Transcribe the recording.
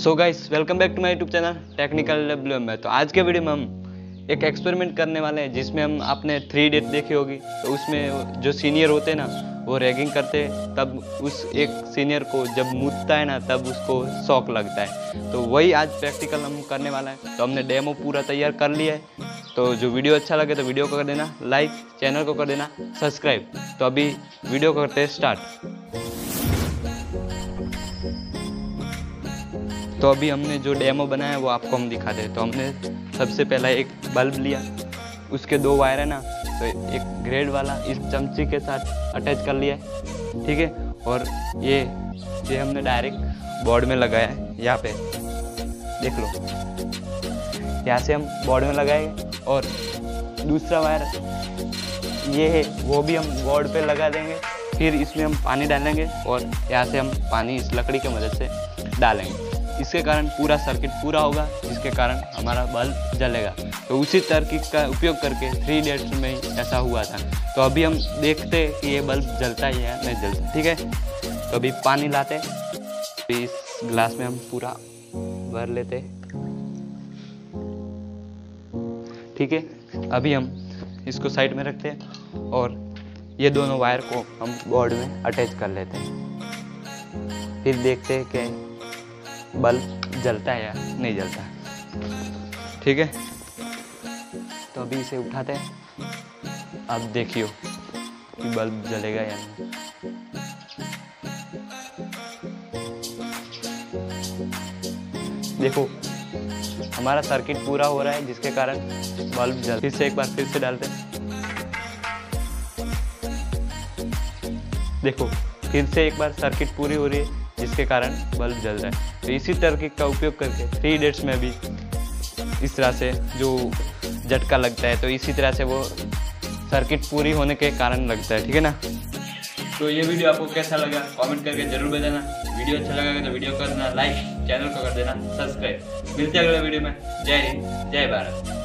So guys, welcome back to my YouTube channel technical W M में। तो आज के वीडियो में हम एक एक्सपेरिमेंट करने वाले हैं जिसमें हम आपने 3 इडियट देखी होगी। तो उसमें जो सीनियर होते हैं ना, वो रैगिंग करते हैं, तब उस एक सीनियर को जब मूतता है ना, तब उसको शॉक लगता है। तो वही आज प्रैक्टिकल हम करने वाला है। तो हमने डेमो पूरा तैयार कर लिया है। तो जो वीडियो अच्छा लगे तो वीडियो को कर देना लाइक, चैनल को कर देना सब्सक्राइब। तो अभी वीडियो को करते हैं स्टार्ट। तो अभी हमने जो डेमो बनाया है वो आपको हम दिखा दें। तो हमने सबसे पहला एक बल्ब लिया, उसके 2 वायर है ना, तो एक ग्रेड वाला इस चमची के साथ अटैच कर लिया है, ठीक है। और ये हमने डायरेक्ट बोर्ड में लगाया है। यहाँ पे देख लो, यहाँ से हम बोर्ड में लगाएंगे। और दूसरा वायर ये है, वो भी हम बोर्ड पे लगा देंगे। फिर इसमें हम पानी डालेंगे और यहाँ से हम पानी इस लकड़ी की मदद से डालेंगे। इसके कारण पूरा सर्किट पूरा होगा, जिसके कारण हमारा बल्ब जलेगा। तो उसी तरकीब का उपयोग करके 3 इडियट्स में ऐसा हुआ था। तो अभी हम देखते हैं कि ये बल्ब जलता है या नहीं जलता, ठीक है। तो अभी पानी लाते हैं, इस ग्लास में हम पूरा भर लेते हैं, ठीक है। अभी हम इसको साइड में रखते हैं और ये दोनों वायर को हम बोर्ड में अटैच कर लेते हैं। फिर देखते हैं कि बल्ब जलता है या नहीं जलता, ठीक है। तो अभी इसे उठाते हैं। अब देखियो कि बल्ब जलेगा या नहीं। देखो, हमारा सर्किट पूरा हो रहा है, जिसके कारण बल्ब जल। फिर से एक बार फिर से डालते हैं। देखो, फिर से एक बार सर्किट पूरी हो रही है, जिसके कारण बल्ब जल रहा है। तो इसी तरकीब का उपयोग करके 3 इडियट्स में भी इस तरह से जो झटका लगता है, तो इसी तरह से वो सर्किट पूरी होने के कारण लगता है, ठीक है ना। तो ये वीडियो आपको कैसा लगा कमेंट करके जरूर बताना। वीडियो अच्छा लगा तो वीडियो को करना लाइक, चैनल को कर देना सब्सक्राइब। मिलते हैं अगले वीडियो में। जय हिंद, जय भारत।